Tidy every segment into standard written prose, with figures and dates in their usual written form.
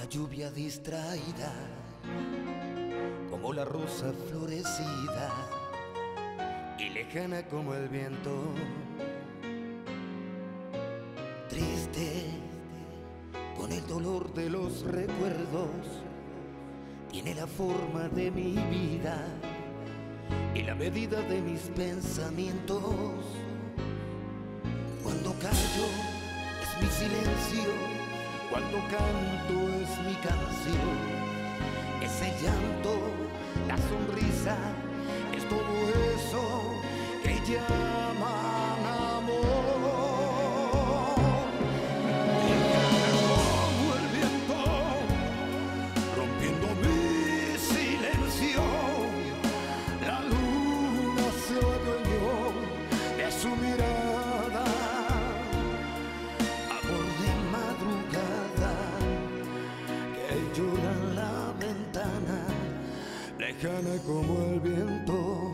lluvia distraída, como la rosa florecida y lejana como el viento. Triste, con el dolor de los recuerdos, tiene la forma de mi vida y la medida de mis pensamientos. Cuando callo es mi silencio, cuando canto es mi canción. Es el llanto, la sonrisa, es todo eso que llaman amor. Como el viento, rompiendo mi silencio, la luna se adueñó de su mirada. Amor de madrugada que llora en la ventana, lejana como el viento.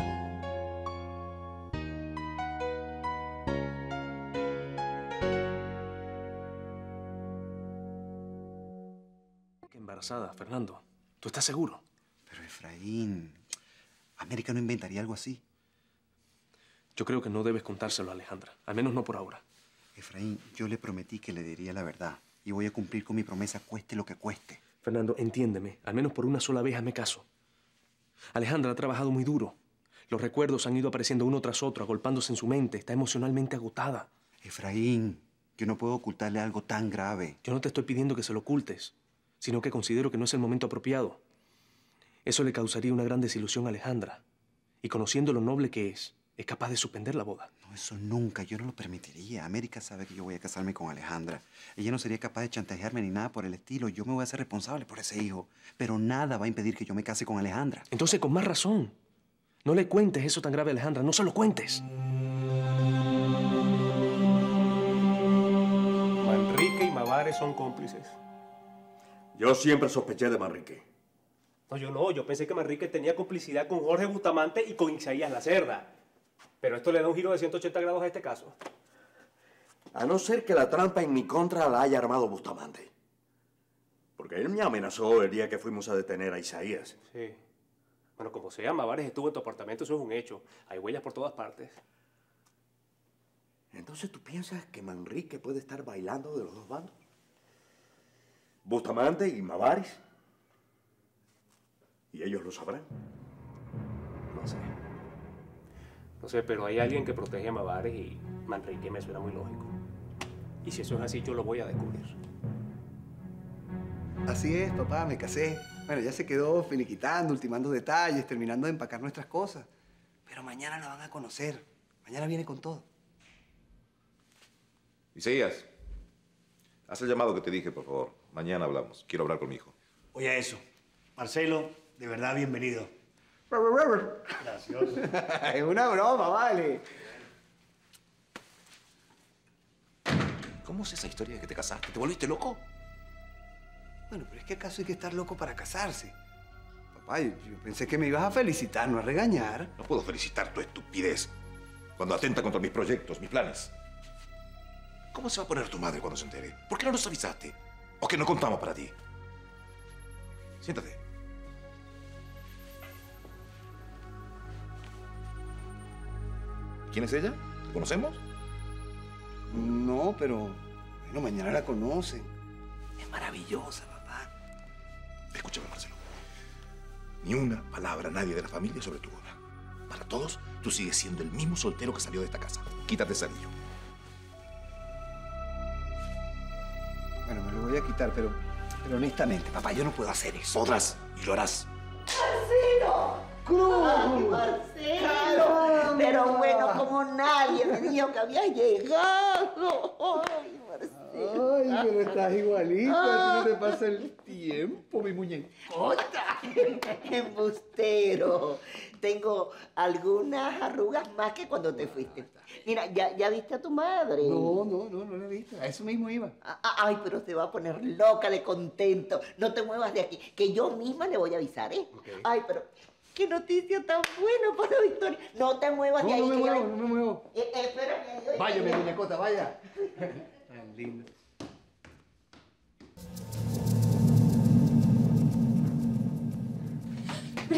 ¿Qué embarazada, Fernando? ¿Tú estás seguro? Pero Efraín, América no inventaría algo así. Yo creo que no debes contárselo a Alejandra, al menos no por ahora. Efraín, yo le prometí que le diría la verdad y voy a cumplir con mi promesa, cueste lo que cueste. Fernando, entiéndeme, al menos por una sola vez hazme caso. Alejandra ha trabajado muy duro. Los recuerdos han ido apareciendo uno tras otro, agolpándose en su mente. Está emocionalmente agotada. Efraín, yo no puedo ocultarle algo tan grave. Yo no te estoy pidiendo que se lo ocultes, sino que considero que no es el momento apropiado. Eso le causaría una gran desilusión a Alejandra. Y conociendo lo noble que es capaz de suspender la boda. No, eso nunca, yo no lo permitiría. América sabe que yo voy a casarme con Alejandra. Ella no sería capaz de chantajearme ni nada por el estilo. Yo me voy a hacer responsable por ese hijo. Pero nada va a impedir que yo me case con Alejandra. Entonces, con más razón. No le cuentes eso tan grave a Alejandra. No se lo cuentes. Manrique y Mavares son cómplices. Yo siempre sospeché de Manrique. No, yo no. Yo pensé que Manrique tenía complicidad con Jorge Bustamante y con Isaías Lacerda. Pero esto le da un giro de 180 grados a este caso. A no ser que la trampa en mi contra la haya armado Bustamante. Porque él me amenazó el día que fuimos a detener a Isaías. Sí. Bueno, como sea, Mavares estuvo en tu apartamento, eso es un hecho. Hay huellas por todas partes. Entonces, ¿tú piensas que Manrique puede estar bailando de los dos bandos? Bustamante y Mavares. ¿Y ellos lo sabrán? No sé. No sé, pero hay alguien que protege a Mavares y Manrique me suena muy lógico. Y si eso es así, yo lo voy a descubrir. Así es, papá, me casé. Bueno, ya se quedó finiquitando, ultimando detalles, terminando de empacar nuestras cosas. Pero mañana la van a conocer. Mañana viene con todo. Isaías, haz el llamado que te dije, por favor. Mañana hablamos. Quiero hablar con mi hijo. Oye, eso. Marcelo, de verdad, bienvenido. Gracioso. Es una broma, vale. ¿Cómo es esa historia de que te casaste? ¿Te volviste loco? Bueno, pero es que acaso hay que estar loco para casarse. Papá, yo pensé que me ibas a felicitar, no a regañar. No puedo felicitar tu estupidez cuando atenta contra mis proyectos, mis planes. ¿Cómo se va a poner tu madre cuando se entere? ¿Por qué no nos avisaste? ¿O que no contamos para ti? Siéntate. ¿Quién es ella? ¿Te conocemos? No, pero bueno, mañana la conocen. Es maravillosa, papá. Escúchame, Marcelo. Ni una palabra a nadie de la familia sobre tu boda. Para todos, tú sigues siendo el mismo soltero que salió de esta casa. Quítate ese anillo. Bueno, me lo voy a quitar, pero honestamente, papá, yo no puedo hacer eso. Podrás y lo harás. ¡Marcelo! ¡Ay, Marcelo! Pero bueno, como nadie me dijo que habías llegado. ¡Ay, Marcelo! Ay, pero estás igualito. A ti no te pasa el tiempo, mi muñecota. Embustero. Tengo algunas arrugas más que cuando te fuiste. Mira, ¿ya viste a tu madre? No la he visto. A eso mismo iba. Ay, pero se va a poner loca de contento. No te muevas de aquí, que yo misma le voy a avisar, ¿eh? Okay. Ay, pero qué noticia tan buena para Victoria. No te muevas de ahí. No me muevo. Espérame. Vaya, mi muñecota, vaya. Tan linda.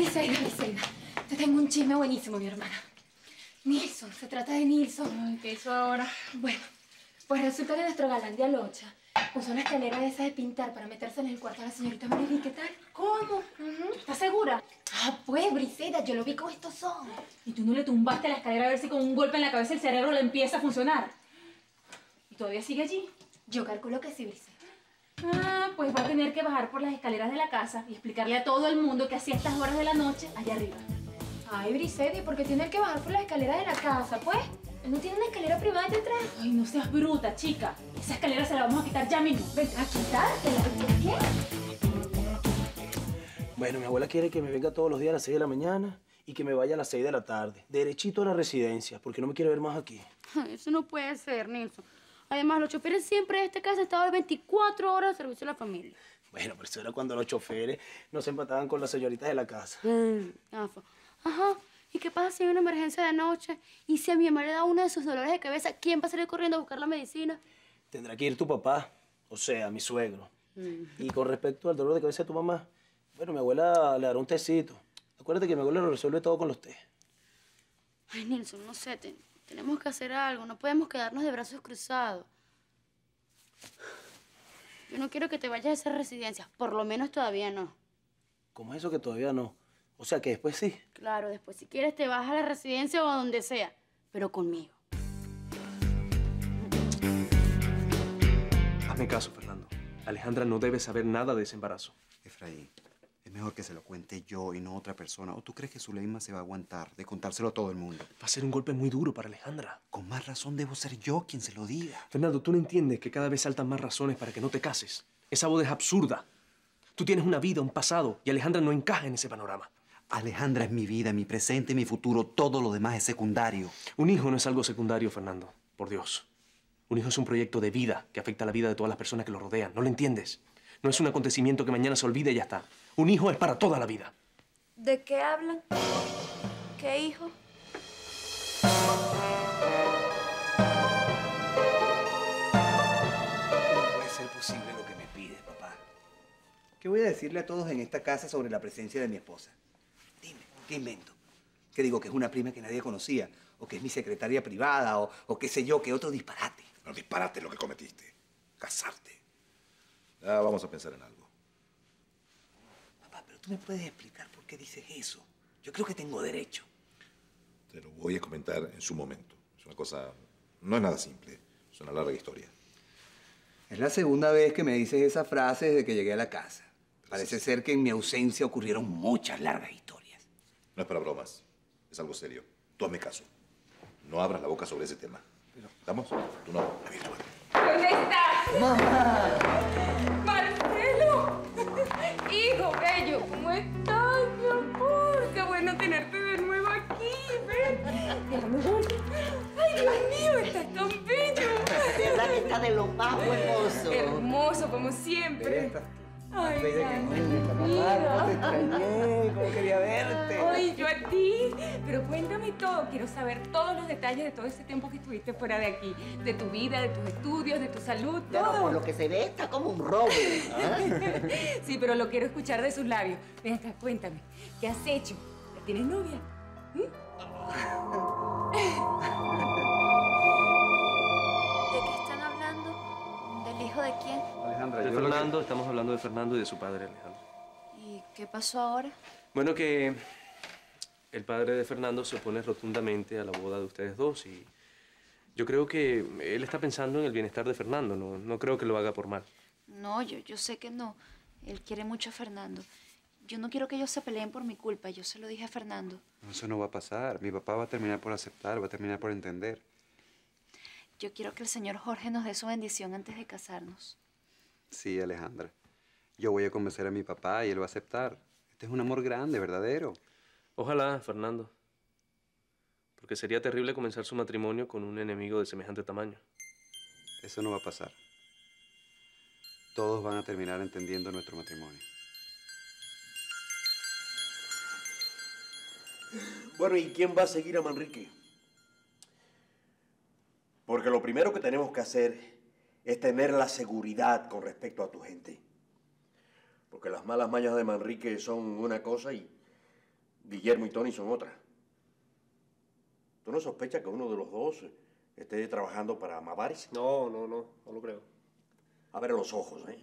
Briseida, te tengo un chisme buenísimo, mi hermana. Nilsson, se trata de Nilsson. Ay, ¿qué hizo ahora? Bueno, pues resulta que nuestro galán de Alocha usó una escalera de esas de pintar para meterse en el cuarto de la señorita Marilyn. ¿Qué tal? ¿Cómo? ¿Tú estás segura? Ah, pues, Briseida, yo lo vi con estos ojos. ¿Y tú no le tumbaste la escalera a ver si con un golpe en la cabeza el cerebro le empieza a funcionar? ¿Y todavía sigue allí? Yo calculo que sí, Briseida. Ah, pues va a tener que bajar por las escaleras de la casa y explicarle a todo el mundo que hacía estas horas de la noche allá arriba. Ay, Briseida, ¿y por qué tiene que bajar por las escaleras de la casa, pues? Él no tiene una escalera privada ahí detrás. Ay, no seas bruta, chica. Esa escalera se la vamos a quitar ya mismo. Ven. ¿A quitártela? ¿Por qué? Bueno, mi abuela quiere que me venga todos los días a las 6 de la mañana y que me vaya a las 6 de la tarde, derechito a la residencia, porque no me quiere ver más aquí. Eso no puede ser, Nilsson. Además, los choferes siempre de esta casa estaban 24 horas al servicio de la familia. Bueno, pero eso era cuando los choferes no se empataban con las señoritas de la casa. Ajá. ¿Y qué pasa si hay una emergencia de noche? ¿Y si a mi mamá le da uno de sus dolores de cabeza? ¿Quién va a salir corriendo a buscar la medicina? Tendrá que ir tu papá, o sea, mi suegro. Y con respecto al dolor de cabeza de tu mamá, bueno, mi abuela le dará un tecito. Acuérdate que mi abuela lo resuelve todo con los tés. Ay, Nilsson, no sé, tenemos que hacer algo. No podemos quedarnos de brazos cruzados. Yo no quiero que te vayas a esa residencia. Por lo menos todavía no. ¿Cómo es eso que todavía no? O sea, que después sí. Claro, después si quieres te vas a la residencia o a donde sea. Pero conmigo. Hazme caso, Fernando. Alejandra no debe saber nada de ese embarazo. Efraín, es mejor que se lo cuente yo y no otra persona. ¿O tú crees que Zuleima se va a aguantar de contárselo a todo el mundo? Va a ser un golpe muy duro para Alejandra. Con más razón debo ser yo quien se lo diga. Fernando, tú no entiendes que cada vez saltan más razones para que no te cases. Esa boda es absurda. Tú tienes una vida, un pasado, y Alejandra no encaja en ese panorama. Alejandra es mi vida, mi presente, mi futuro. Todo lo demás es secundario. Un hijo no es algo secundario, Fernando. Por Dios. Un hijo es un proyecto de vida que afecta a la vida de todas las personas que lo rodean. ¿No lo entiendes? No es un acontecimiento que mañana se olvide y ya está. Un hijo es para toda la vida. ¿De qué hablan? ¿Qué hijo? No puede ser posible lo que me pides, papá. ¿Qué voy a decirle a todos en esta casa sobre la presencia de mi esposa? Dime, ¿qué invento? ¿Qué digo? ¿Que es una prima que nadie conocía? ¿O que es mi secretaria privada? ¿O qué sé yo? ¿Qué otro disparate? No, disparate lo que cometiste. Casarte. Ya vamos a pensar en algo. Papá, pero tú me puedes explicar por qué dices eso. Yo creo que tengo derecho. Te lo voy a comentar en su momento. Es una cosa... No es nada simple. Es una larga historia. Es la segunda vez que me dices esa frase desde que llegué a la casa. Parece ser que en mi ausencia ocurrieron muchas largas historias. No es para bromas. Es algo serio. Tú hazme caso. No abras la boca sobre ese tema. ¿Estamos? Tú no. ¿Dónde estás? ¡Mamá! ¡Marcelo! Hijo bello, ¿cómo estás, mi amor? Qué bueno tenerte de nuevo aquí, ven. Déjame ver. ¡Ay, Dios mío, estás tan bello! De verdad que está de lo más hermoso. Hermoso, como siempre. Ay, mira. ¿Cómo te extrañé? ¿Cómo quería verte? Ay, yo a ti. Pero cuéntame todo. Quiero saber todos los detalles de todo ese tiempo que estuviste fuera de aquí. De tu vida, de tus estudios, de tu salud, Ya todo. no, por lo que se ve, está como un robo. ¿Ah? Sí, pero lo quiero escuchar de sus labios. Ven acá, cuéntame. ¿Qué has hecho? ¿Tienes novia? ¿De qué están hablando? ¿Del hijo de quién? Alejandra, De Fernando, estamos hablando de Fernando y de su padre, Alejandro. ¿Y qué pasó ahora? Bueno, que el padre de Fernando se opone rotundamente a la boda de ustedes dos y yo creo que él está pensando en el bienestar de Fernando. No creo que lo haga por mal. No, yo sé que no. Él quiere mucho a Fernando. Yo no quiero que ellos se peleen por mi culpa. Yo se lo dije a Fernando. No, eso no va a pasar. Mi papá va a terminar por aceptar, va a terminar por entender. Yo quiero que el señor Jorge nos dé su bendición antes de casarnos. Sí, Alejandra. Yo voy a convencer a mi papá y él va a aceptar. Este es un amor grande, verdadero. Ojalá, Fernando. Porque sería terrible comenzar su matrimonio con un enemigo de semejante tamaño. Eso no va a pasar. Todos van a terminar entendiendo nuestro matrimonio. Bueno, ¿y quién va a seguir a Manrique? Porque lo primero que tenemos que hacer es tener la seguridad con respecto a tu gente. Porque las malas mañas de Manrique son una cosa y Guillermo y Tony son otras. ¿Tú no sospechas que uno de los dos esté trabajando para Mavares? No lo creo. Abre los ojos, ¿eh?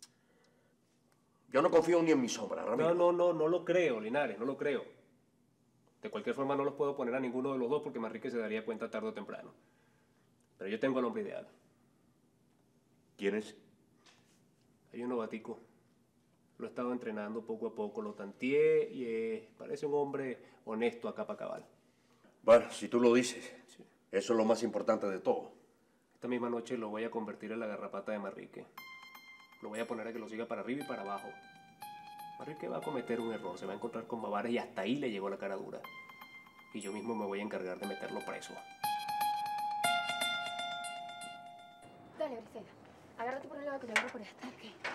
Yo no confío ni en mi sombra, Ramiro. No lo creo, Linares, no lo creo. De cualquier forma no los puedo poner a ninguno de los dos porque Manrique se daría cuenta tarde o temprano. Pero yo tengo el hombre ideal. ¿Quién es? Hay un novatico. Lo he estado entrenando poco a poco, lo tanteé y parece un hombre honesto a capa cabal. Bueno, si tú lo dices, eso es lo más importante de todo. Esta misma noche lo voy a convertir en la garrapata de Manrique. Lo voy a poner a que lo siga para arriba y para abajo. Manrique va a cometer un error, se va a encontrar con Mavares y hasta ahí le llegó la cara dura. Y yo mismo me voy a encargar de meterlo preso. Dale, Briseida. Agárrate por el lado que yo agarro por esta.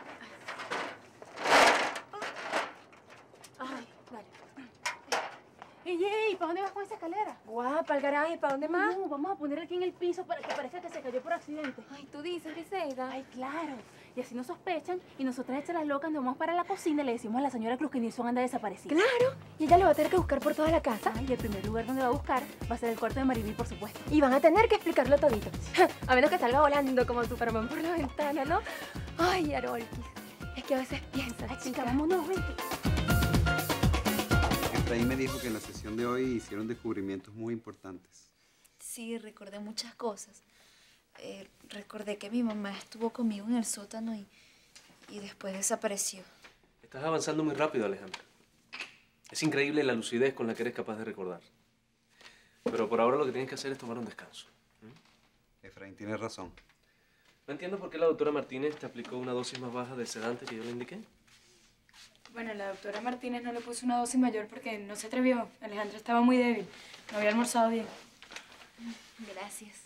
Ay, dale. Ey, ¿para dónde vas con esa escalera? Guapa, al garaje, ¿para dónde más? No, vamos a poner aquí en el piso para que parezca que se cayó por accidente. Ay, tú dices, Briseida. Ay, claro. Y así no sospechan y nosotras hechas las locas nos vamos para la cocina y le decimos a la señora Cruz que Nilsson anda desaparecida. Claro. Y ella lo va a tener que buscar por toda la casa. Y el primer lugar donde va a buscar va a ser el cuarto de Maribel, por supuesto. Y van a tener que explicarlo todito. A menos que salga volando como Superman por la ventana, ¿no? Ay, Arolquis. Es que a veces piensas, Ay, chica, vámonos, vente. Efraín me dijo que en la sesión de hoy hicieron descubrimientos muy importantes. Sí, recordé muchas cosas. Recordé que mi mamá estuvo conmigo en el sótano y después desapareció. Estás avanzando muy rápido, Alejandra. Es increíble la lucidez con la que eres capaz de recordar. Pero por ahora lo que tienes que hacer es tomar un descanso. Efraín tiene razón. No entiendo por qué la doctora Martínez te aplicó una dosis más baja del sedante que yo le indiqué. Bueno, la doctora Martínez no le puso una dosis mayor porque no se atrevió. Alejandra estaba muy débil. No había almorzado bien. Gracias.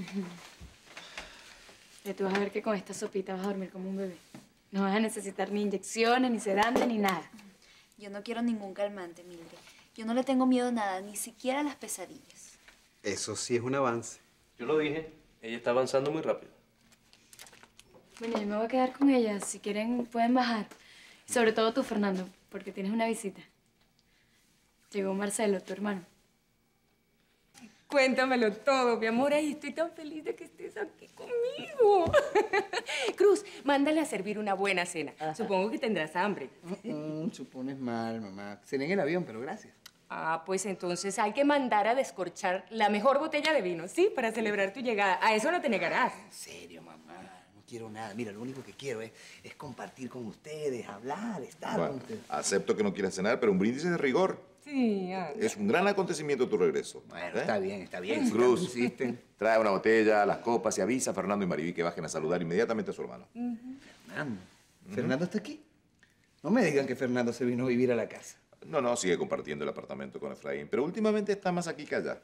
Y tú vas a ver que con esta sopita vas a dormir como un bebé. No vas a necesitar ni inyecciones, ni sedante, ni nada. Yo no quiero ningún calmante, Mildred. Yo no le tengo miedo a nada, ni siquiera a las pesadillas. Eso sí es un avance. Yo lo dije. Ella está avanzando muy rápido. Bueno, yo me voy a quedar con ella. Si quieren, pueden bajar. Y sobre todo tú, Fernando, porque tienes una visita. Llegó Marcelo, tu hermano. Cuéntamelo todo, mi amor. Ay, estoy tan feliz de que estés aquí conmigo. Cruz, mándale a servir una buena cena. Supongo que tendrás hambre. Supones mal, mamá. Cené en el avión, pero gracias. Ah, pues entonces hay que mandar a descorchar la mejor botella de vino, ¿sí? Para celebrar tu llegada. A eso no te negarás. En serio, mamá. No quiero nada. Mira, lo único que quiero es compartir con ustedes, hablar, estar Bueno, con ustedes. acepto que no quieras cenar, pero un brindis es de rigor. Sí, Es un gran acontecimiento tu regreso. Bueno, está bien, está bien. Si Cruz, tanto insisten. trae una botella, las copas y avisa a Fernando y Mariví que bajen a saludar inmediatamente a su hermano. Fernando. ¿Fernando está aquí? No me digan que Fernando se vino a vivir a la casa. No, sigue compartiendo el apartamento con Efraín, pero últimamente está más aquí que allá.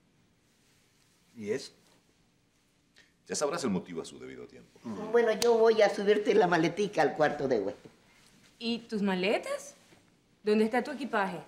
¿Y eso? Ya sabrás el motivo a su debido tiempo. Bueno, yo voy a subirte la maletica al cuarto de huésped. ¿Y tus maletas? ¿Dónde está tu equipaje?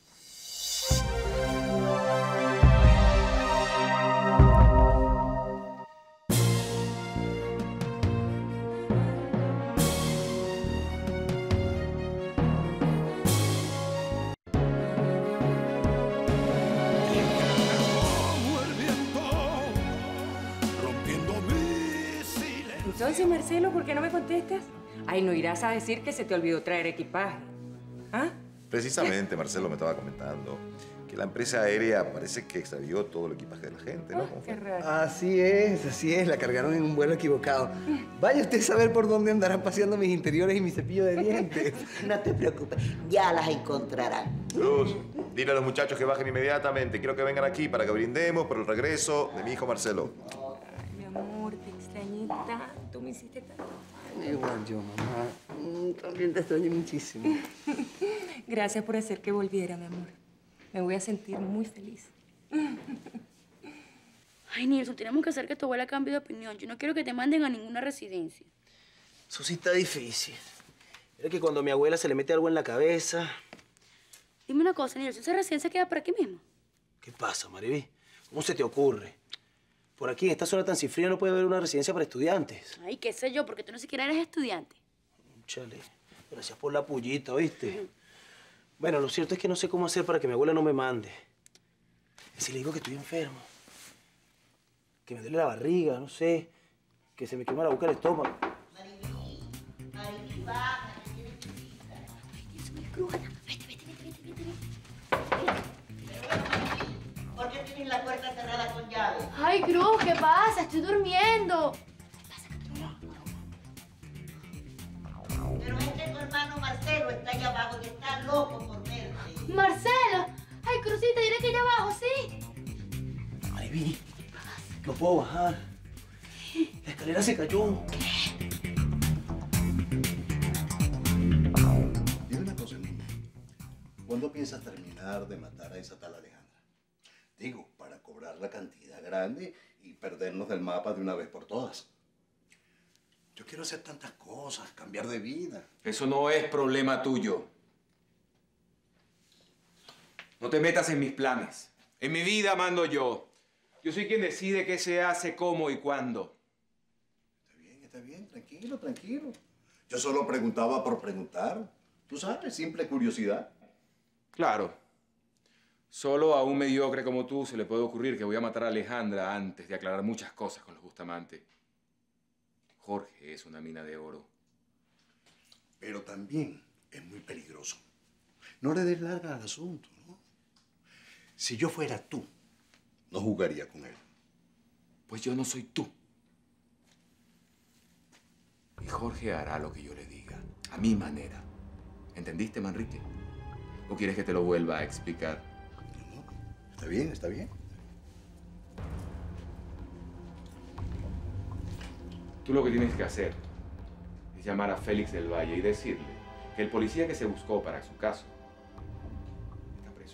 Entonces, Marcelo, ¿por qué no me contestas? Ay, no irás a decir que se te olvidó traer equipaje. ¿Ah? Precisamente, Marcelo me estaba comentando que la empresa aérea parece que extravió todo el equipaje de la gente, ¿no? ¿Cómo fue? Qué raro. Así es. La cargaron en un vuelo equivocado. Vaya usted a saber por dónde andarán paseando mis interiores y mi cepillo de dientes. No te preocupes, ya las encontrarán. Cruz, dile a los muchachos que bajen inmediatamente. Quiero que vengan aquí para que brindemos por el regreso de mi hijo Marcelo. Ay, mi amor, te extrañé tanto, me hiciste tanto. Igual yo, mamá. También te extraño muchísimo. Gracias por hacer que volviera, mi amor. Me voy a sentir muy feliz. Ay, Nilsson, tenemos que hacer que tu abuela cambie de opinión. Yo no quiero que te manden a ninguna residencia. Eso sí está difícil. Es que cuando a mi abuela se le mete algo en la cabeza... Dime una cosa, Nilsson, ¿esa residencia queda por aquí mismo? ¿Qué pasa, Mariví? ¿Cómo se te ocurre? Por aquí, en esta zona tan cifrina, no puede haber una residencia para estudiantes. Ay, qué sé yo, porque tú no siquiera eres estudiante. Chale, gracias por la pullita, ¿oíste? Bueno, lo cierto es que no sé cómo hacer para que mi abuela no me mande. Y si le digo que estoy enfermo, que me duele la barriga, no sé, que se me quema la boca el estómago. Maribí, baja, que tienes visita. Ay, eso me escruja. Vete. ¿Por qué tienes la puerta cerrada con llave? Ay, Cruz, ¿qué pasa? Estoy durmiendo. Pero es que tu hermano Marcelo está allá abajo y está loco por verte. Marcelo. Ay, Cruzita, diré que allá abajo, ¿sí? Maribí, no puedo bajar. La escalera se cayó. Dime una cosa, niña. ¿Cuándo piensas terminar de matar a esa tal Alejandra? Digo, para cobrar la cantidad grande y perdernos del mapa de una vez por todas. Yo quiero hacer tantas cosas, cambiar de vida. Eso no es problema tuyo. No te metas en mis planes. En mi vida mando yo. Yo soy quien decide qué se hace, cómo y cuándo. Está bien, tranquilo. Yo solo preguntaba por preguntar. Tú sabes, simple curiosidad. Claro. Solo a un mediocre como tú se le puede ocurrir que voy a matar a Alejandra antes de aclarar muchas cosas con los Bustamante. Jorge es una mina de oro. Pero también es muy peligroso. No le des larga al asunto, ¿no? Si yo fuera tú, no jugaría con él. Pues yo no soy tú. Y Jorge hará lo que yo le diga, a mi manera. ¿Entendiste, Manrique? ¿O quieres que te lo vuelva a explicar? No, está bien. Tú lo que tienes que hacer es llamar a Félix del Valle y decirle que el policía que se buscó para su caso está preso.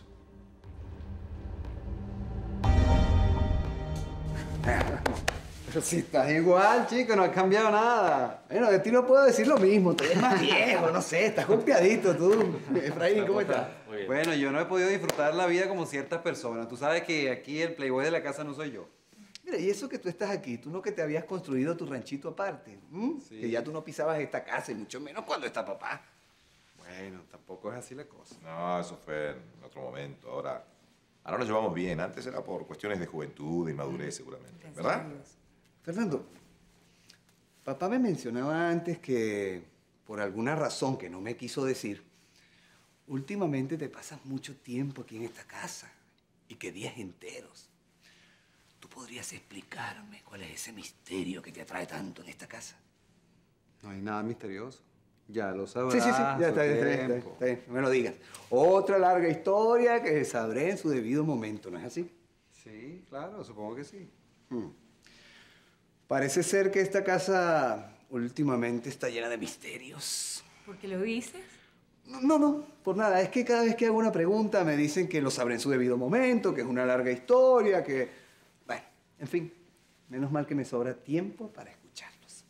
Pero si estás igual, chico, no has cambiado nada. Bueno, de ti no puedo decir lo mismo. Tú eres más viejo, no sé, estás golpeadito tú. Efraín, ¿cómo estás? Bueno, yo no he podido disfrutar la vida como ciertas personas. Tú sabes que aquí el playboy de la casa no soy yo. Mira, y eso que tú estás aquí, tú no que te habías construido tu ranchito aparte. Sí. Que ya tú no pisabas esta casa, y mucho menos cuando está papá. Bueno, tampoco es así la cosa. No, eso fue en otro momento. Ahora nos llevamos bien. Antes era por cuestiones de juventud, de inmadurez, seguramente. ¿Verdad? Fernando, papá me mencionaba antes que, por alguna razón que no me quiso decir, últimamente te pasas mucho tiempo aquí en esta casa y que días enteros. ¿Tú podrías explicarme cuál es ese misterio que te atrae tanto en esta casa? No hay nada misterioso. Ya lo sabrás. Sí, ya está bien, no me lo digas. Otra larga historia que sabré en su debido momento, ¿no es así? Sí, claro, supongo que sí. Parece ser que esta casa últimamente está llena de misterios. ¿Por qué lo dices? No, por nada. Es que cada vez que hago una pregunta me dicen que lo sabré en su debido momento, que es una larga historia, que... Bueno, en fin, menos mal que me sobra tiempo para escucharlos.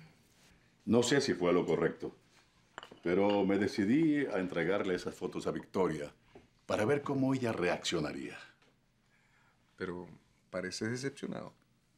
No sé si fue lo correcto, pero me decidí a entregarle esas fotos a Victoria para ver cómo ella reaccionaría. Pero pareces decepcionado.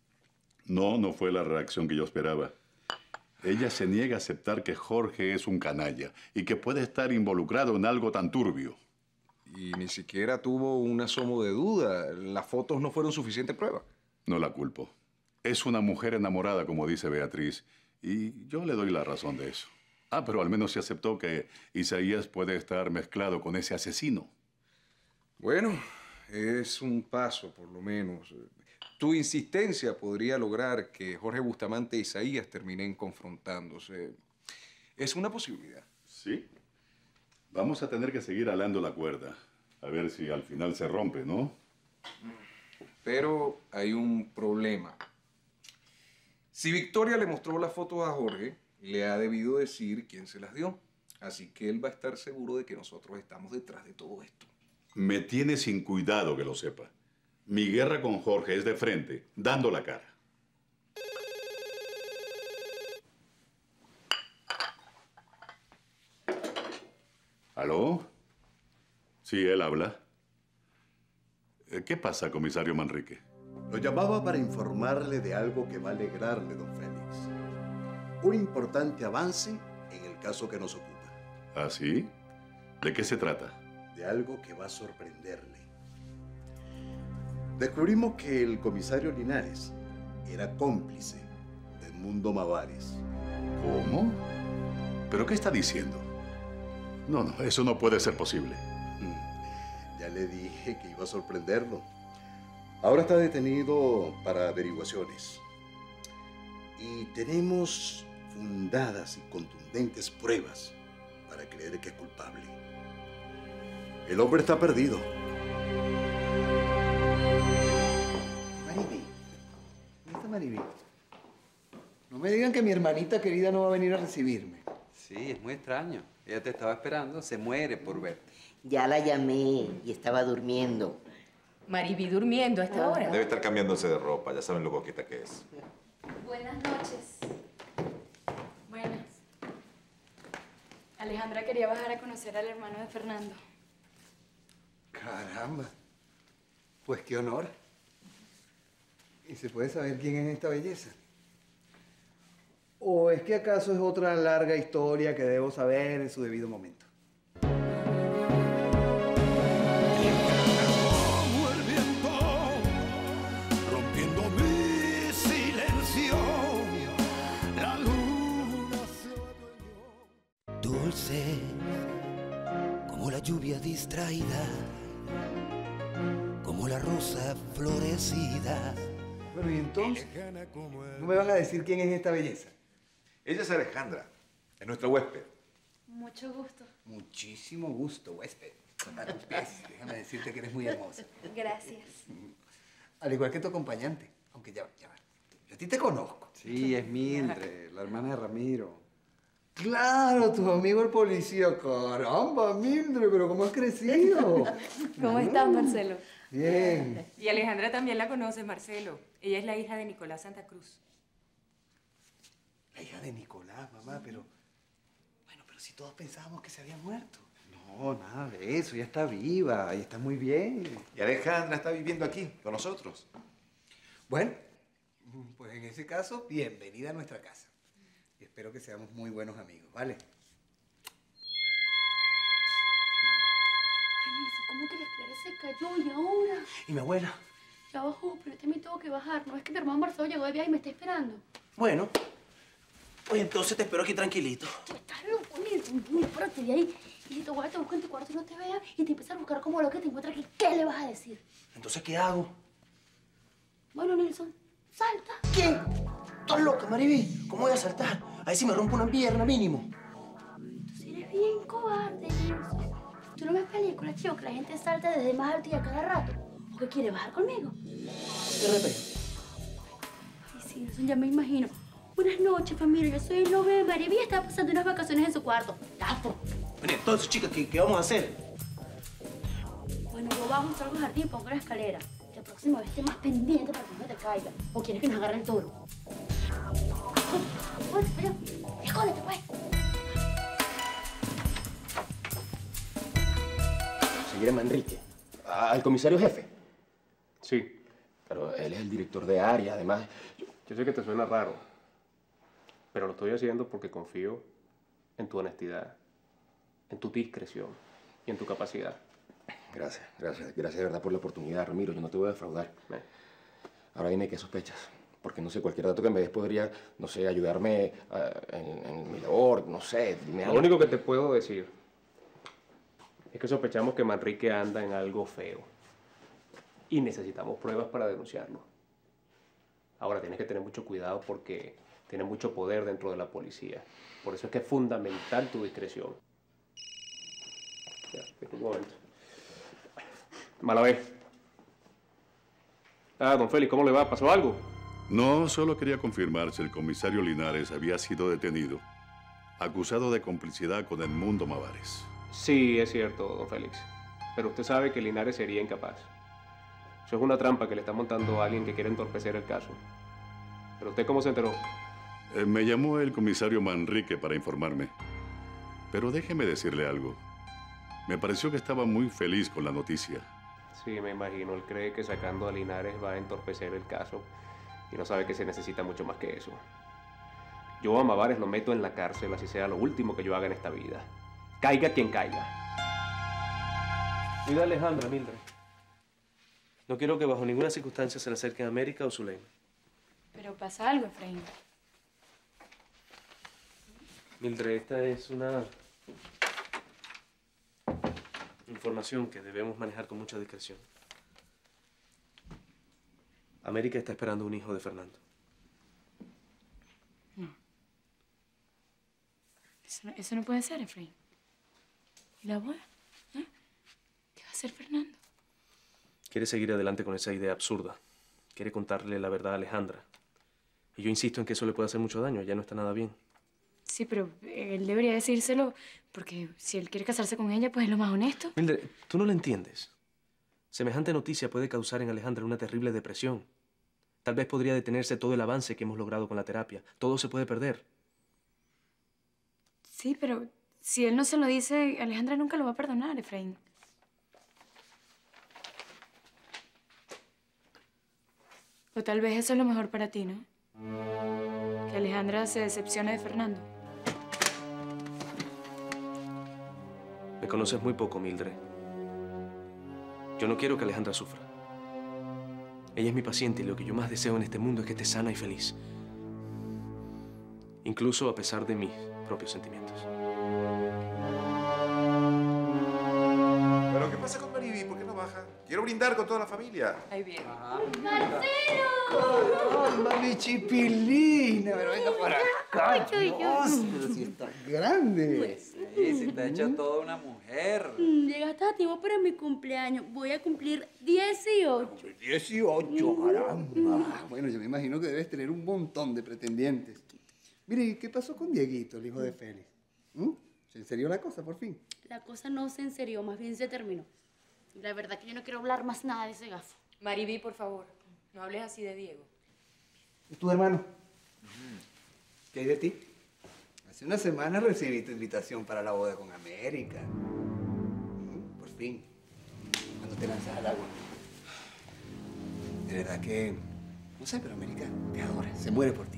No fue la reacción que yo esperaba. Ella se niega a aceptar que Jorge es un canalla y que puede estar involucrado en algo tan turbio. Y ni siquiera tuvo un asomo de duda. Las fotos no fueron suficiente prueba. No la culpo. Es una mujer enamorada, como dice Beatriz, y yo le doy la razón de eso. Pero al menos se aceptó que Isaías puede estar mezclado con ese asesino. Bueno, es un paso, por lo menos. Tu insistencia podría lograr que Jorge Bustamante e Isaías terminen confrontándose. Es una posibilidad. Sí. Vamos a tener que seguir alando la cuerda. A ver si al final se rompe, ¿no? Pero hay un problema. Si Victoria le mostró las fotos a Jorge, le ha debido decir quién se las dio. Así que él va a estar seguro de que nosotros estamos detrás de todo esto. Me tiene sin cuidado que lo sepa. Mi guerra con Jorge es de frente, dando la cara. ¿Aló? Sí, él habla. ¿Qué pasa, comisario Manrique? Lo llamaba para informarle de algo que va a alegrarle, don Félix. Un importante avance en el caso que nos ocupa. ¿Ah, sí? ¿De qué se trata? de algo que va a sorprenderle. Descubrimos que el comisario Linares era cómplice de Edmundo Mavares. ¿Cómo? ¿Pero qué está diciendo? No, eso no puede ser posible. Ya le dije que iba a sorprenderlo. Ahora está detenido para averiguaciones. Y tenemos fundadas y contundentes pruebas para creer que es culpable. El hombre está perdido. Maribí. ¿Dónde está Maribí? No me digan que mi hermanita querida no va a venir a recibirme. Sí, es muy extraño. Ella te estaba esperando, se muere por verte. Ya la llamé y estaba durmiendo. Maribí durmiendo a esta hora. Debe estar cambiándose de ropa, ya saben lo coqueta que es. Buenas noches. Buenas. Alejandra quería bajar a conocer al hermano de Fernando. Caramba. Pues qué honor. ¿Y se puede saber quién es esta belleza? ¿O es que acaso es otra larga historia que debo saber en su debido momento? Como el viento, rompiendo mi silencio, la luna se adueñó. Dulce, como la lluvia distraída, como la rosa florecida. Bueno, ¿y entonces? ¿No me van a decir quién es esta belleza? Ella es Alejandra, es nuestra huésped. Mucho gusto. Muchísimo gusto, huésped. A tus pies. Déjame decirte que eres muy hermosa. Gracias. Al igual que tu acompañante. Aunque ya va. Yo a ti te conozco. Sí, es Mildred, la hermana de Ramiro. Claro, tu amigo el policía. Caramba, Mildred, pero ¿cómo has crecido? ¿Cómo estás, Marcelo? Bien. Y Alejandra también la conoce, Marcelo. Ella es la hija de Nicolás Santa Cruz. La hija de Nicolás, mamá, pero... Bueno, pero si todos pensábamos que se había muerto. No, nada de eso, ella está viva y está muy bien. Y Alejandra está viviendo aquí, con nosotros. Bueno, pues en ese caso, bienvenida a nuestra casa. Y espero que seamos muy buenos amigos, ¿vale? Ay, Nelson, ¿cómo que la esclera se cayó? ¿Y ahora? ¿Y mi abuela? Ya bajó, pero yo también tengo que bajar. ¿No es que mi hermano Marcelo llegó de viaje y me está esperando? Bueno, pues entonces te espero aquí tranquilito. Tú estás loco, Nelson. Mira, párate de ahí. Y si tu abuela te busca en tu cuarto y no te vea y te empieza a buscar como lo que te encuentra aquí, ¿qué le vas a decir? Entonces, ¿qué hago? Bueno, Nelson, salta. ¿Qué? ¿Estás loca, Maribí? ¿Cómo voy a saltar? Ahí sí me rompo una pierna mínimo. Tú sí eres bien cobarde, Nelson. ¿Tú no ves películas, chico, que la gente salta desde más alto y a cada rato? ¿O que quiere bajar conmigo? De repente. Ay, sí, Nelson, ya me imagino. Buenas noches, familia. Yo soy el novio de Maribí y está pasando unas vacaciones en su cuarto. ¡Gafo! Bueno, entonces, chicas, ¿qué vamos a hacer? Bueno, yo bajo, salgo al jardín y pongo la escalera. La próxima vez esté más pendiente para que no te caiga. ¿O quieres que nos agarre el toro? Oye, escóndete, pues. Seguir a Manrique. ¿Al comisario jefe? Sí. Pero él es el director de área, además. Yo sé que te suena raro, pero lo estoy haciendo porque confío en tu honestidad, en tu discreción y en tu capacidad. Gracias de verdad por la oportunidad, Ramiro. Yo no te voy a defraudar. Ahora dime qué sospechas, porque no sé, cualquier dato que me des podría, no sé, ayudarme en mi labor, no sé, dime algo. Lo único que te puedo decir es que sospechamos que Manrique anda en algo feo y necesitamos pruebas para denunciarlo. Ahora tienes que tener mucho cuidado porque tiene mucho poder dentro de la policía. Por eso es que es fundamental tu discreción. Ya, un momento. Malavé. Don Félix, ¿cómo le va? ¿Pasó algo? No, solo quería confirmar si el comisario Linares había sido detenido, acusado de complicidad con Edmundo Mavares. Sí, es cierto, don Félix. Pero usted sabe que Linares sería incapaz. Eso es una trampa que le está montando a alguien que quiere entorpecer el caso. ¿Pero usted cómo se enteró? Me llamó el comisario Manrique para informarme. Pero déjeme decirle algo. Me pareció que estaba muy feliz con la noticia. Sí, me imagino. Él cree que sacando a Linares va a entorpecer el caso y no sabe que se necesita mucho más que eso. Yo a Mavares lo meto en la cárcel, así sea lo último que yo haga en esta vida. Caiga quien caiga. Cuida a Alejandra, Mildred. No quiero que bajo ninguna circunstancia se le acerquen a América o Zuleima. Pero pasa algo, Efraín. Mildred, esta es una información que debemos manejar con mucha discreción. América está esperando un hijo de Fernando. No. Eso no puede ser, Efraín. ¿Y la boda? ¿Eh? ¿Qué va a hacer Fernando? Quiere seguir adelante con esa idea absurda. Quiere contarle la verdad a Alejandra. Y yo insisto en que eso le puede hacer mucho daño. Ella no está nada bien. Sí, pero él debería decírselo porque si él quiere casarse con ella, pues es lo más honesto. Mildred, tú no lo entiendes. Semejante noticia puede causar en Alejandra una terrible depresión. Tal vez podría detenerse todo el avance que hemos logrado con la terapia. Todo se puede perder. Sí, pero si él no se lo dice, Alejandra nunca lo va a perdonar, Efraín. O tal vez eso es lo mejor para ti, ¿no? Que Alejandra se decepcione de Fernando. Me conoces muy poco, Mildred. Yo no quiero que Alejandra sufra. Ella es mi paciente y lo que yo más deseo en este mundo es que esté sana y feliz. Incluso a pesar de mis propios sentimientos. ¿Pero qué pasa con Mariby? ¿Por qué no baja? Quiero brindar con toda la familia. Ahí viene. ¡Ay, mami chipilina! Pero venga para acá. Dios, pero si estás grande. Pues sí, si te ha hecho toda una mujer. Llegaste a tiempo para mi cumpleaños. Voy a cumplir 18. 18, caramba. Bueno, yo me imagino que debes tener un montón de pretendientes. Mire, ¿qué pasó con Dieguito, el hijo de Félix? ¿Se enserió la cosa, por fin? La cosa no se enserió, más bien se terminó. Y la verdad que yo no quiero hablar más nada de ese gafo. Mariby, por favor, no hables así de Diego. ¿Y tu hermano? ¿Qué hay de ti? Hace una semana recibí tu invitación para la boda con América. Por fin. Cuando te lanzas al agua. De verdad que... No sé, pero América te adora. Se muere por ti.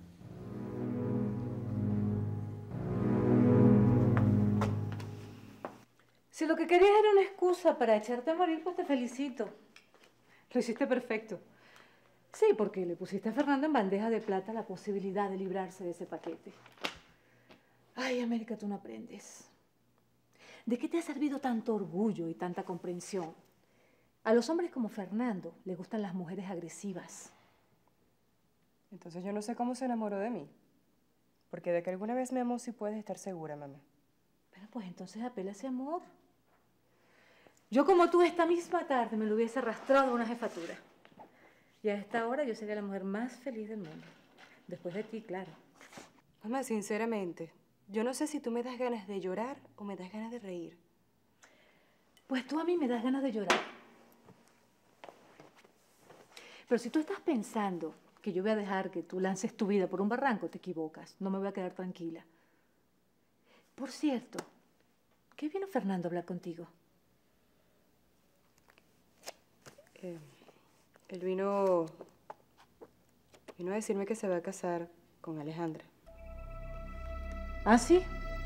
Si lo que querías era una excusa para echarte a morir, pues te felicito. Lo hiciste perfecto. Sí, porque le pusiste a Fernando en bandeja de plata la posibilidad de librarse de ese paquete. Ay, América, tú no aprendes. ¿De qué te ha servido tanto orgullo y tanta comprensión? A los hombres como Fernando les gustan las mujeres agresivas. Entonces yo no sé cómo se enamoró de mí. Porque de que alguna vez me amó sí puedes estar segura, mamá. Pero pues entonces apela ese amor. Yo como tú esta misma tarde me lo hubiese arrastrado a una jefatura. Y a esta hora yo sería la mujer más feliz del mundo. Después de ti, claro. Mamá, sinceramente, yo no sé si tú me das ganas de llorar o me das ganas de reír. Pues tú a mí me das ganas de llorar. Pero si tú estás pensando que yo voy a dejar que tú lances tu vida por un barranco, te equivocas. No me voy a quedar tranquila. Por cierto, ¿qué vino Fernando a hablar contigo? Él vino a decirme que se va a casar con Alejandra. ¿Ah, sí?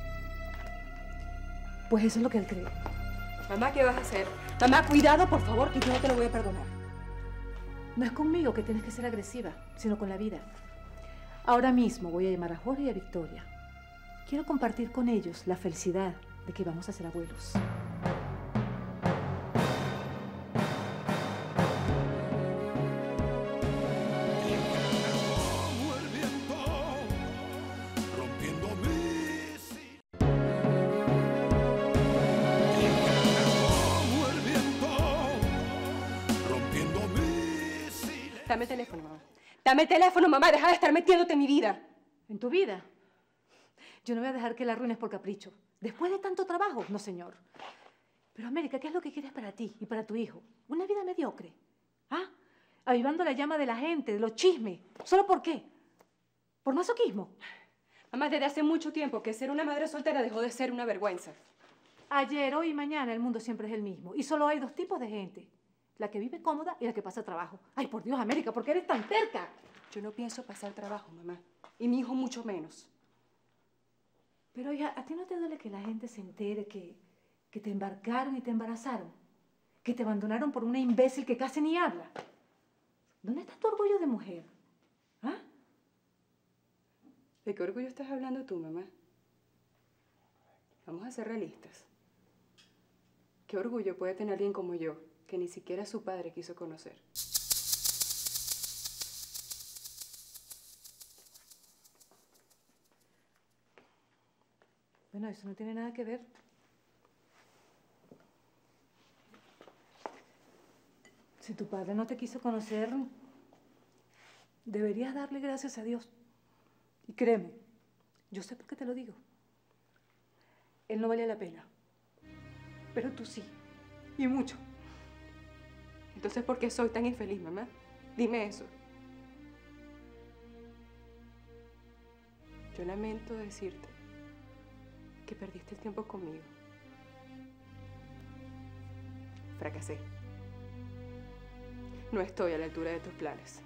Pues eso es lo que él cree. Mamá, ¿qué vas a hacer? Mamá, cuidado, por favor, que yo no te lo voy a perdonar. No es conmigo que tienes que ser agresiva, sino con la vida. Ahora mismo voy a llamar a Jorge y a Victoria. Quiero compartir con ellos la felicidad de que vamos a ser abuelos. Dame el teléfono, mamá. Dame el teléfono, mamá. Deja de estar metiéndote en mi vida. ¿En tu vida? Yo no voy a dejar que la arruines por capricho. Después de tanto trabajo, no, señor. Pero, América, ¿qué es lo que quieres para ti y para tu hijo? ¿Una vida mediocre? ¿Ah? Avivando la llama de la gente, de los chismes. ¿Solo por qué? ¿Por masoquismo? Mamá, desde hace mucho tiempo que ser una madre soltera dejó de ser una vergüenza. Ayer, hoy y mañana el mundo siempre es el mismo. Y solo hay dos tipos de gente. La que vive cómoda y la que pasa trabajo. Ay, por Dios, América, ¿por qué eres tan terca? Yo no pienso pasar trabajo, mamá. Y mi hijo mucho menos. Pero, hija, ¿a ti no te duele que la gente se entere que te embarcaron y te embarazaron? que te abandonaron por una imbécil que casi ni habla. ¿Dónde está tu orgullo de mujer? ¿Ah? ¿De qué orgullo estás hablando tú, mamá? Vamos a ser realistas. ¿Qué orgullo puede tener alguien como yo, que ni siquiera su padre quiso conocer? Bueno, eso no tiene nada que ver. Si tu padre no te quiso conocer, deberías darle gracias a Dios. Y créeme, yo sé por qué te lo digo. Él no valía la pena. Pero tú sí. Y mucho. Entonces, ¿por qué soy tan infeliz, mamá? Dime eso. Yo lamento decirte que perdiste el tiempo conmigo. Fracasé. No estoy a la altura de tus planes.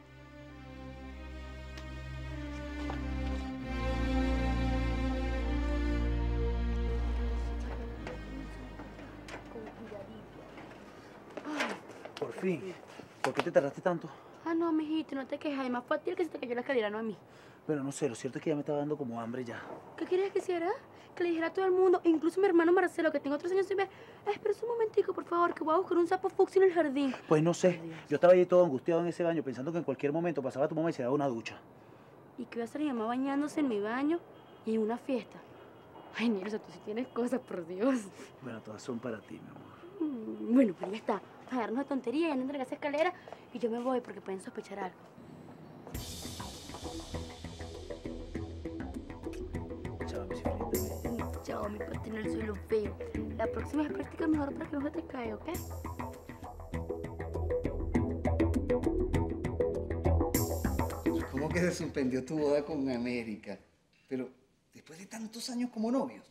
Por fin. ¿Por qué te tardaste tanto? Ah, no, mijito, no te quejes. Además fue a ti el que se te cayó la escalera, no a mí. Bueno, no sé, lo cierto es que ya me estaba dando como hambre ya. ¿Qué querías que hiciera? Que le dijera a todo el mundo, incluso a mi hermano Marcelo, que tengo 3 años sin ver. Espera un momentico, por favor, que voy a buscar un sapo fucsia en el jardín. Pues no sé. Yo estaba ahí todo angustiado en ese baño, pensando que en cualquier momento pasaba tu mamá y se daba una ducha. ¿Y qué iba a hacer mi mamá bañándose en mi baño y en una fiesta? Ay, Nilsa, tú sí tienes cosas, por Dios. Bueno, todas son para ti, mi amor. Bueno, pues ya está. A darnos de tontería y no entregar esa escalera y yo me voy porque pueden sospechar algo. Chao, mi cielito. Chao, mi patina en el suelo feo. La próxima vez practica mejor para que no se te cae, ¿ok? ¿Cómo que se suspendió tu boda con América? Pero después de tantos años como novios.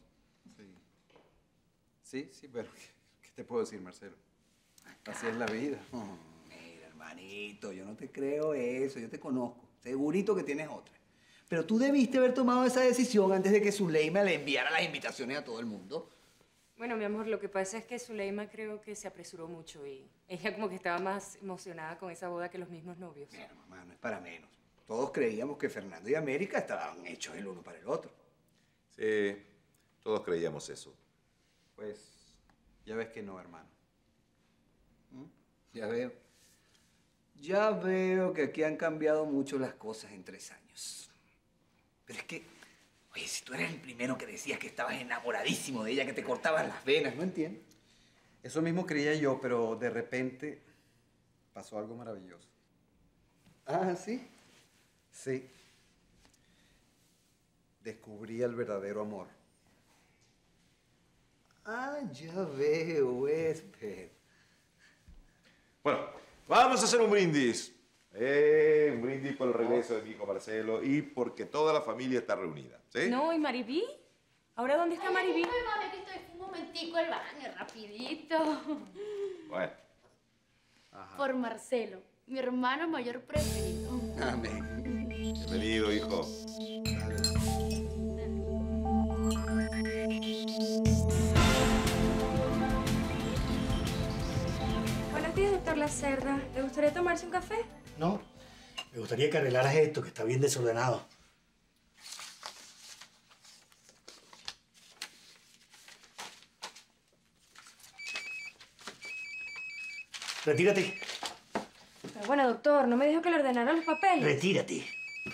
Sí, pero ¿qué te puedo decir, Marcelo? Así es la vida. Mira, hermanito, yo no te creo eso, yo te conozco. Segurito que tienes otra. Pero tú debiste haber tomado esa decisión antes de que Zuleima le enviara las invitaciones a todo el mundo. Bueno, mi amor, lo que pasa es que Zuleima creo que se apresuró mucho y ella como que estaba más emocionada con esa boda que los mismos novios. Mira, mamá, no es para menos. Todos creíamos que Fernando y América estaban hechos el uno para el otro. Sí, todos creíamos eso. Pues, ya ves que no, hermano. Ya veo. Ya veo que aquí han cambiado mucho las cosas en 3 años. Pero es que, oye, si tú eres el primero que decías que estabas enamoradísimo de ella, que te cortabas las venas, ¿no entiendes? Eso mismo creía yo, pero de repente pasó algo maravilloso. Ah, ¿sí? Sí. Descubrí el verdadero amor. Ah, ya veo, huésped. Bueno, vamos a hacer un brindis. Un brindis por el regreso de mi hijo Marcelo y porque toda la familia está reunida, ¿sí? No, ¿y Maribí? ¿Ahora dónde está Maribí? Ay, mami, que estoy un momentico al baño, rapidito. Bueno. Por Marcelo, mi hermano mayor preferido. Amén. Bienvenido, hijo. Buenos días, doctor Lacerda. ¿Le gustaría tomarse un café? No, me gustaría que arreglaras esto, que está bien desordenado. Retírate. Pero bueno, doctor, no me dijo que le ordenara los papeles. Retírate.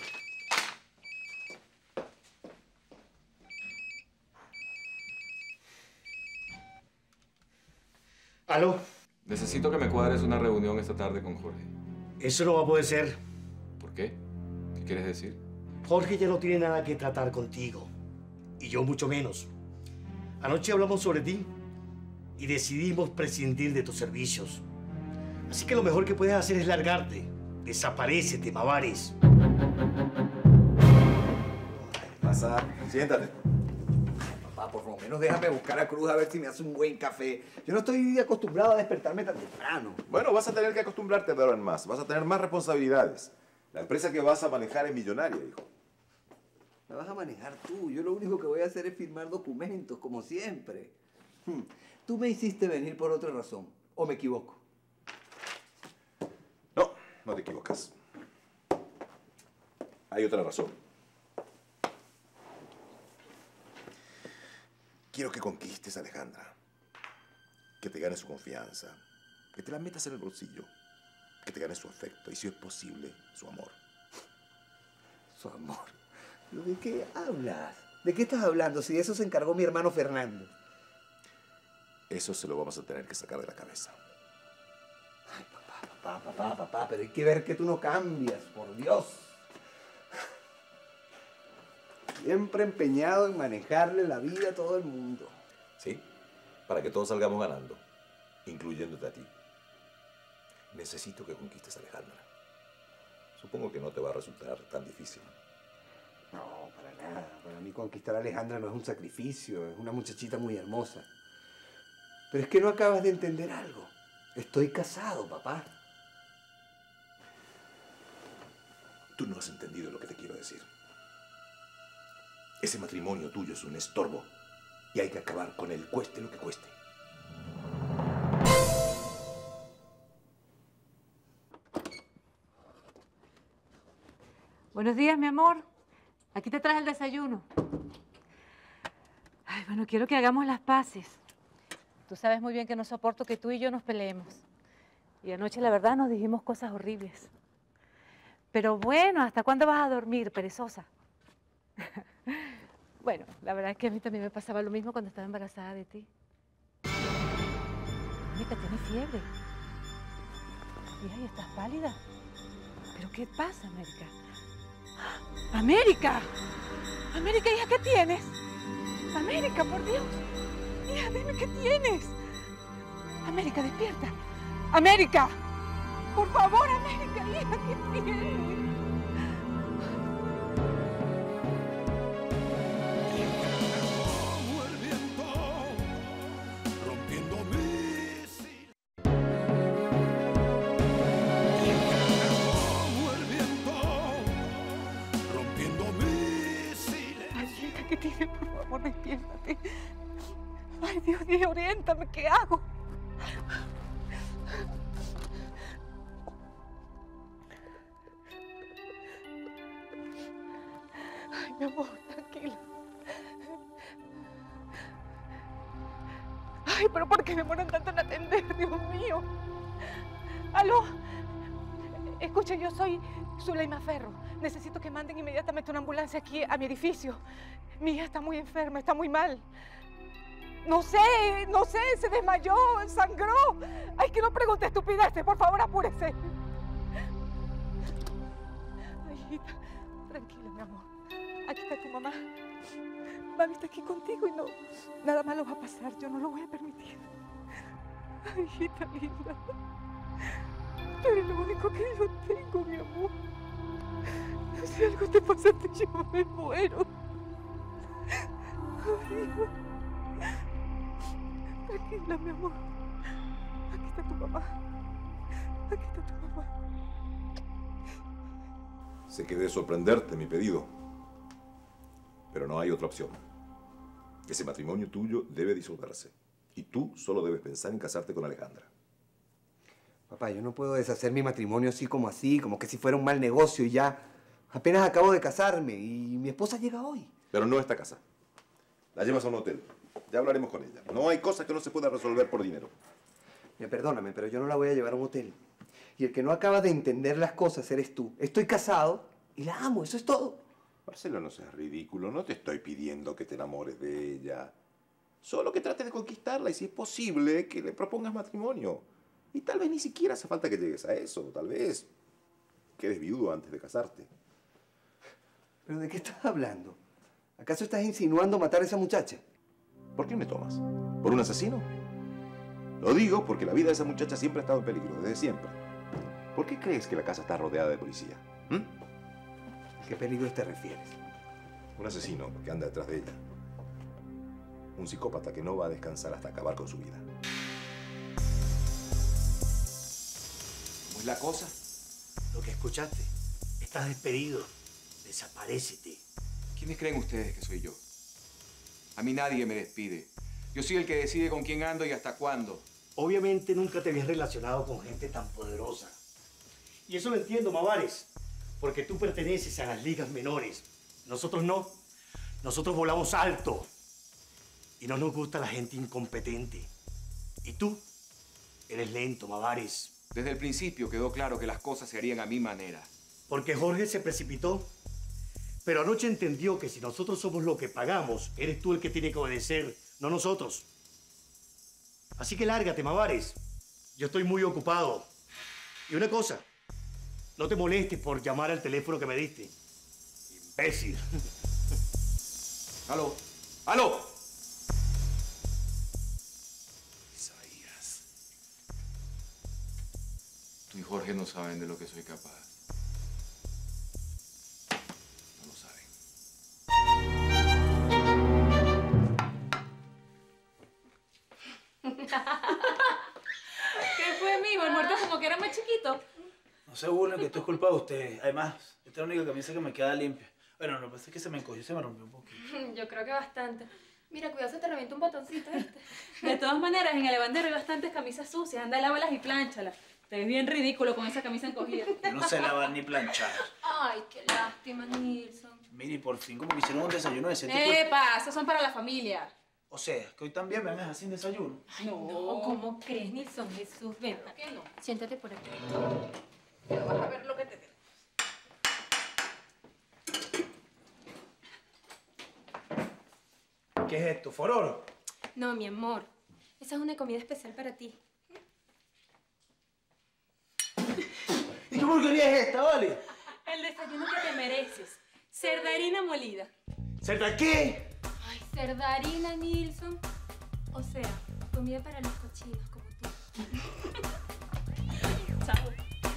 ¿Aló? Necesito que me cuadres una reunión esta tarde con Jorge. Eso no va a poder ser. ¿Por qué? ¿Qué quieres decir? Jorge ya no tiene nada que tratar contigo. Y yo mucho menos. Anoche hablamos sobre ti y decidimos prescindir de tus servicios. Así que lo mejor que puedes hacer es largarte. Desaparécete, Mavares. Pasa, siéntate. Papá, por lo menos déjame buscar a Cruz a ver si me hace un buen café. Yo no estoy acostumbrado a despertarme tan temprano. Bueno, vas a tener que acostumbrarte de ahora en más. Vas a tener más responsabilidades. La empresa que vas a manejar es millonaria, hijo. La vas a manejar tú. Yo lo único que voy a hacer es firmar documentos, como siempre. Tú me hiciste venir por otra razón. ¿O me equivoco? No, no te equivocas. Hay otra razón. Quiero que conquistes a Alejandra. Que te ganes su confianza. Que te la metas en el bolsillo. Que te ganes su afecto y, si es posible, su amor. Su amor. ¿Pero de qué hablas? ¿De qué estás hablando? Si de eso se encargó mi hermano Fernando. Eso se lo vamos a tener que sacar de la cabeza. Ay, papá, pero hay que ver que tú no cambias, por Dios. Siempre empeñado en manejarle la vida a todo el mundo. ¿Sí? Para que todos salgamos ganando, incluyéndote a ti. Necesito que conquistes a Alejandra. Supongo que no te va a resultar tan difícil. No, para nada. Para mí conquistar a Alejandra no es un sacrificio, es una muchachita muy hermosa. Pero es que no acabas de entender algo. Estoy casado, papá. Tú no has entendido lo que te quiero decir. Ese matrimonio tuyo es un estorbo y hay que acabar con él, cueste lo que cueste. Buenos días, mi amor. Aquí te traje el desayuno. Ay, bueno, quiero que hagamos las paces. Tú sabes muy bien que no soporto que tú y yo nos peleemos. Y anoche, la verdad, nos dijimos cosas horribles. Pero bueno, ¿hasta cuándo vas a dormir, perezosa? Bueno, la verdad es que a mí también me pasaba lo mismo cuando estaba embarazada de ti. Mónica, tienes fiebre. Hija, ¿y estás pálida? ¿Pero qué pasa, América? ¡América! ¡América, hija, qué tienes! ¡América, por Dios! Hija, dime qué tienes. América, despierta. ¡América! Por favor, América, hija, ¿qué tienes? ¿Qué tienes? Por favor, despiértate. Ay, Dios mío, oriéntame, ¿qué hago? Ay, mi amor, tranquila. Ay, pero ¿por qué me demoran tanto en atender, Dios mío? ¿Aló? Escucha, yo soy Zuleima Ferro. Necesito que manden inmediatamente una ambulancia aquí a mi edificio. Mi hija está muy enferma, está muy mal. No sé, se desmayó, sangró. Ay, que no pregunte estupideces, por favor, apúrese. Ay, hijita, tranquila, mi amor. Aquí está tu mamá. Mami está aquí contigo y no, nada malo va a pasar. Yo no lo voy a permitir. Ay, hijita linda. Tú eres lo único que yo tengo, mi amor. Si algo te pasa a ti, yo me muero. Ay, tranquila, mi amor. Aquí está tu mamá. Aquí está tu mamá. Sé que debe sorprenderte mi pedido, pero no hay otra opción. Ese matrimonio tuyo debe disolverse y tú solo debes pensar en casarte con Alejandra. Papá, yo no puedo deshacer mi matrimonio así, como que si fuera un mal negocio y ya. Apenas acabo de casarme y mi esposa llega hoy. Pero no está casa. La llevas a un hotel. Ya hablaremos con ella. No hay cosas que no se puedan resolver por dinero. Mira, perdóname, pero yo no la voy a llevar a un hotel. Y el que no acaba de entender las cosas eres tú. Estoy casado y la amo, eso es todo. Marcelo, no seas ridículo. No te estoy pidiendo que te enamores de ella. Solo que trates de conquistarla y, si es posible, que le propongas matrimonio. Y tal vez ni siquiera hace falta que llegues a eso. Tal vez quedes viudo antes de casarte. ¿Pero de qué estás hablando? ¿Acaso estás insinuando matar a esa muchacha? ¿Por qué me tomas? ¿Por un asesino? Lo digo porque la vida de esa muchacha siempre ha estado en peligro, desde siempre. ¿Por qué crees que la casa está rodeada de policía? ¿A qué peligros te refieres? Un asesino que anda detrás de ella. Un psicópata que no va a descansar hasta acabar con su vida. ¿Cómo es la cosa? Lo que escuchaste. Estás despedido. Desaparécete. ¿Quiénes creen ustedes que soy yo? A mí nadie me despide. Yo soy el que decide con quién ando y hasta cuándo. Obviamente nunca te habías relacionado con gente tan poderosa. Y eso lo entiendo, Mavares, porque tú perteneces a las ligas menores. Nosotros no. Nosotros volamos alto. Y no nos gusta la gente incompetente. Y tú eres lento, Mavares. Desde el principio quedó claro que las cosas se harían a mi manera. Porque Jorge se precipitó. Pero anoche entendió que si nosotros somos lo que pagamos, eres tú el que tiene que obedecer, no nosotros. Así que lárgate, Mavares. Yo estoy muy ocupado. Y una cosa, no te molestes por llamar al teléfono que me diste. Imbécil. ¡Aló! ¡Aló! Isaías. Tú y Jorge no saben de lo que soy capaz. No lo saben. ¿Qué fue, mijo? El muerto como que era más chiquito. No se burlen que esto es culpa de ustedes. Además, esta es la única camisa que me queda limpia. Bueno, lo que pasa es que se me encogió y se me rompió un poquito. Yo creo que bastante. Mira, cuidado, se te revienta un botoncito, ¿viste? De todas maneras, en el lavandero hay bastantes camisas sucias. Anda, lávalas y plánchalas. Te ves bien ridículo con esa camisa encogida. Yo no sé lavar ni planchar. Ay, qué lástima, Nilsson. Mire, y por fin como que hicieron un desayuno decente. ¡Epa! Esos son para la familia. O sea, que hoy también me hagas sin desayuno. Ay, no, ¿cómo crees, Nilsson? Jesús, ven. ¿Por qué no? Siéntate por aquí. Pero vas a ver lo que te tengo. ¿Qué es esto? ¿Fororo? No, mi amor. Esa es una comida especial para ti. ¿Y qué porquería es esta, vale? El desayuno que te mereces. Cerdarina molida. ¿Cerda qué? Ay, cerdarina, Nilsson. O sea, comida para los cochinos como tú. Chao.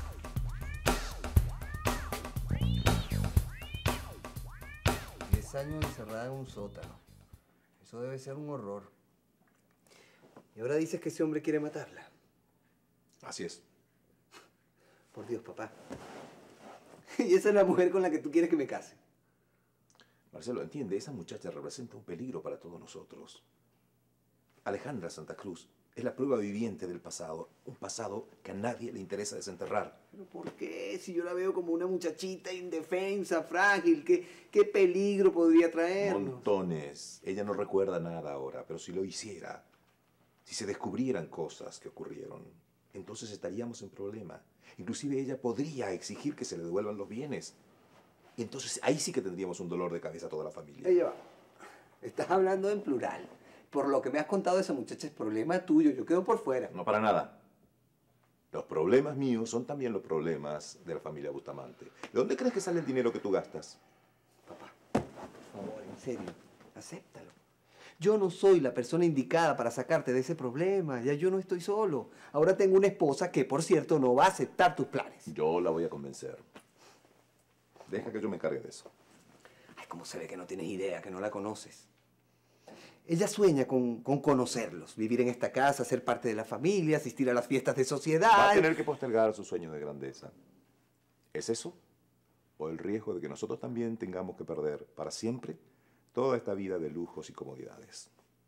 10 años encerrada en un sótano. Eso debe ser un horror. Y ahora dices que ese hombre quiere matarla. Así es. Por Dios, papá. Y esa es la mujer con la que tú quieres que me case. Marcelo, entiende, esa muchacha representa un peligro para todos nosotros. Alejandra Santa Cruz es la prueba viviente del pasado. Un pasado que a nadie le interesa desenterrar. ¿Pero por qué? Si yo la veo como una muchachita indefensa, frágil, ¿qué peligro podría traernos? Montones. Ella no recuerda nada ahora, pero si lo hiciera, si se descubrieran cosas que ocurrieron, entonces estaríamos en problema. Inclusive ella podría exigir que se le devuelvan los bienes. Y entonces ahí sí que tendríamos un dolor de cabeza a toda la familia. Ella va. Estás hablando en plural. Por lo que me has contado de esa muchacha es problema tuyo. Yo quedo por fuera. No, para nada. Los problemas míos son también los problemas de la familia Bustamante. ¿De dónde crees que sale el dinero que tú gastas? Papá, por favor, en serio, acéptalo. Yo no soy la persona indicada para sacarte de ese problema. Ya yo no estoy solo. Ahora tengo una esposa que, por cierto, no va a aceptar tus planes. Yo la voy a convencer. Deja que yo me encargue de eso. Ay, cómo se ve que no tienes idea, que no la conoces. Ella sueña con conocerlos, vivir en esta casa, ser parte de la familia, asistir a las fiestas de sociedad. Va a tener que postergar sus sueños de grandeza. ¿Es eso? ¿O el riesgo de que nosotros también tengamos que perder para siempre toda esta vida de lujos y comodidades?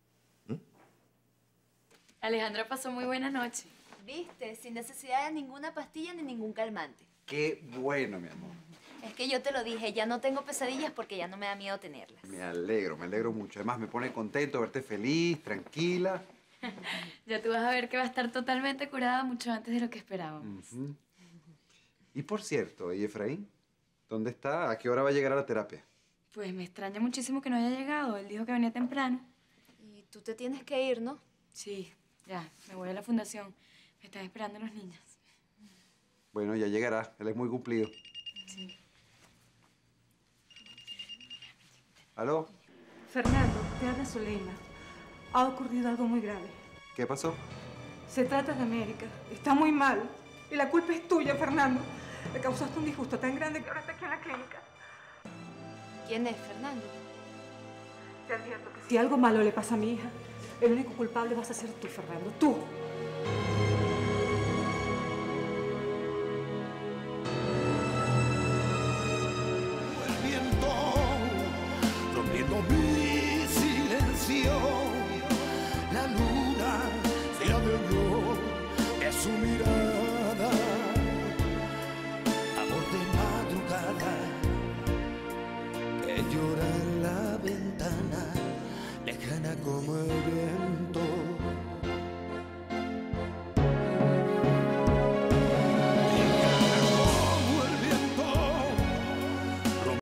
Alejandra pasó muy buena noche. ¿Viste? Sin necesidad de ninguna pastilla ni ningún calmante. Qué bueno, mi amor. Es que yo te lo dije, ya no tengo pesadillas porque ya no me da miedo tenerlas. Me alegro mucho. Además, me pone contento verte feliz, tranquila. Ya tú vas a ver que va a estar totalmente curada mucho antes de lo que esperábamos. Y por cierto, ¿y Efraín? ¿Dónde está? ¿A qué hora va a llegar a la terapia? Pues me extraña muchísimo que no haya llegado. Él dijo que venía temprano. Y tú te tienes que ir, ¿no? Sí, ya. Me voy a la fundación. Me están esperando los niños. Bueno, ya llegará. Él es muy cumplido. Sí. ¿Aló? Fernando, te habla Zuleima. Ha ocurrido algo muy grave. ¿Qué pasó? Se trata de América. Está muy mal. Y la culpa es tuya, Fernando. Le causaste un disgusto tan grande que ahora está aquí en la clínica. ¿Quién es, Fernando? Te advierto que si algo malo le pasa a mi hija, el único culpable vas a ser tú, Fernando. ¡Tú! El viento rompiendo mi silencio, la luna se adueñó su mirada, amor de madrugada, que llora en la ventana, lejana como el viento.